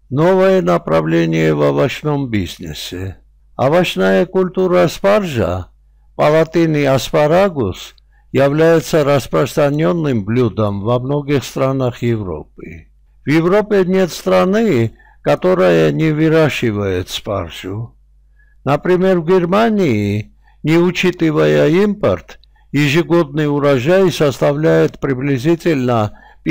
Новое направление в овощном бизнесе. Овощная культура спаржа, по латыни аспарагус, является распространенным блюдом во многих странах Европы. В Европе нет страны, которая не выращивает спаржу. Например, в Германии, не учитывая импорт, ежегодный урожай составляет приблизительно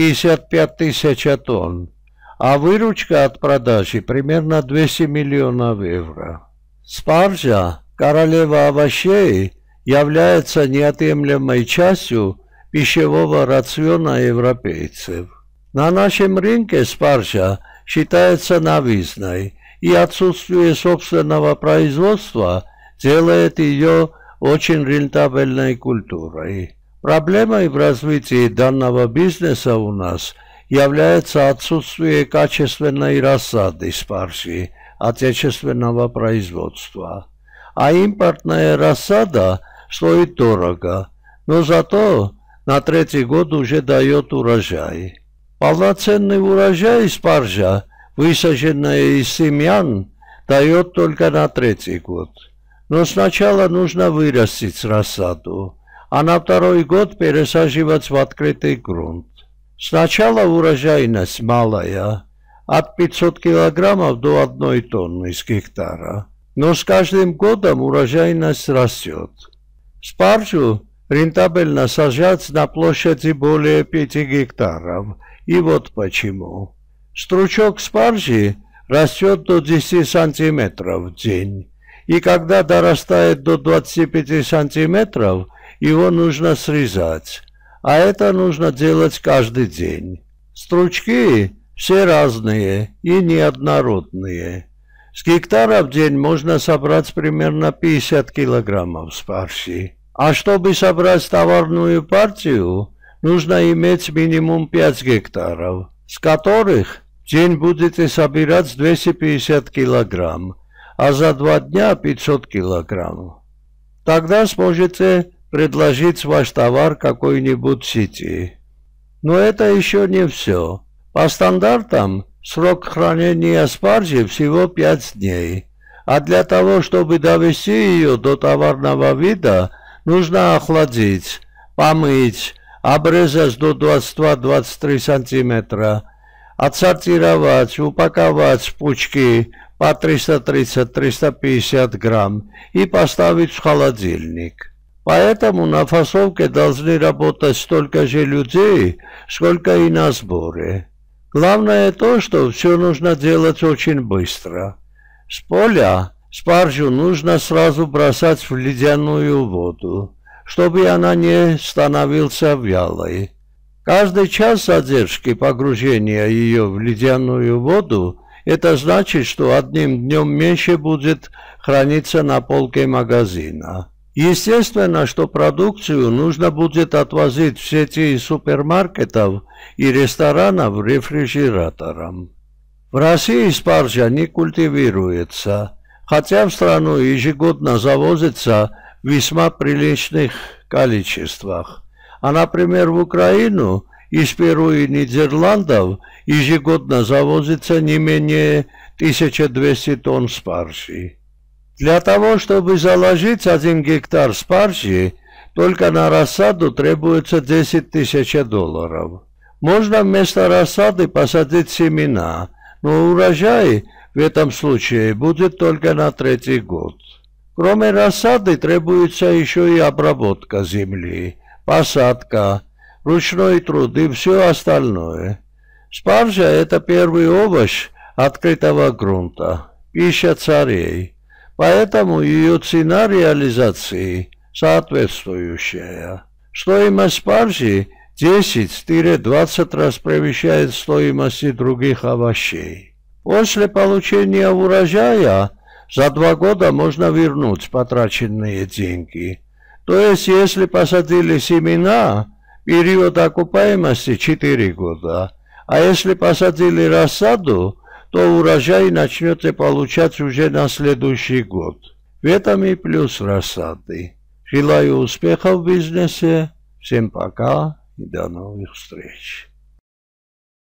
55 тысяч тонн, а выручка от продажи примерно 200 миллионов евро. Спаржа, королева овощей, является неотъемлемой частью пищевого рациона европейцев. На нашем рынке спаржа считается новизной, и отсутствие собственного производства делает ее очень рентабельной культурой. Проблемой в развитии данного бизнеса у нас является отсутствие качественной рассады спаржи отечественного производства. А импортная рассада стоит дорого, но зато на третий год уже дает урожай. Полноценный урожай спаржа, высаженная из семян, дает только на третий год. Но сначала нужно вырастить рассаду, а на второй год пересаживать в открытый грунт. Сначала урожайность малая, от 500 килограммов до 1 тонны с гектара, но с каждым годом урожайность растет. Спаржу рентабельно сажать на площади более 5 гектаров, и вот почему. Стручок спаржи растет до 10 сантиметров в день, и когда дорастает до 25 сантиметров, его нужно срезать, а это нужно делать каждый день. Стручки все разные и неоднородные. С гектара в день можно собрать примерно 50 килограммов спаржи. А чтобы собрать товарную партию, нужно иметь минимум 5 гектаров, с которых в день будете собирать 250 килограмм, а за 2 дня 500 килограмм. Тогда сможете предложить ваш товар какой-нибудь сети. Но это еще не все. По стандартам срок хранения спаржи всего 5 дней, а для того, чтобы довести ее до товарного вида, нужно охладить, помыть, обрезать до 22-23 сантиметра, отсортировать, упаковать в пучки по 330-350 грамм и поставить в холодильник. Поэтому на фасовке должны работать столько же людей, сколько и на сборе. Главное то, что все нужно делать очень быстро. С поля спаржу нужно сразу бросать в ледяную воду, чтобы она не становилась вялой. Каждый час задержки погружения ее в ледяную воду, это значит, что одним днем меньше будет храниться на полке магазина. Естественно, что продукцию нужно будет отвозить в сети супермаркетов и ресторанов рефрижератором. В России спаржа не культивируется, хотя в страну ежегодно завозится в весьма приличных количествах. А, например, в Украину из Перу и Нидерландов ежегодно завозится не менее 1200 тонн спаржи. Для того, чтобы заложить 1 гектар спаржи, только на рассаду требуется $10 000. Можно вместо рассады посадить семена, но урожай в этом случае будет только на третий год. Кроме рассады требуется еще и обработка земли, посадка, ручной труд и все остальное. Спаржа – это первый овощ открытого грунта, пища царей. Поэтому ее цена реализации соответствующая. Стоимость спаржи 10-20 раз превышает стоимость других овощей. После получения урожая за 2 года можно вернуть потраченные деньги. То есть, если посадили семена, период окупаемости 4 года, а если посадили рассаду, то урожай начнете получать уже на следующий год. В этом и плюс рассады. Желаю успехов в бизнесе. Всем пока и до новых встреч.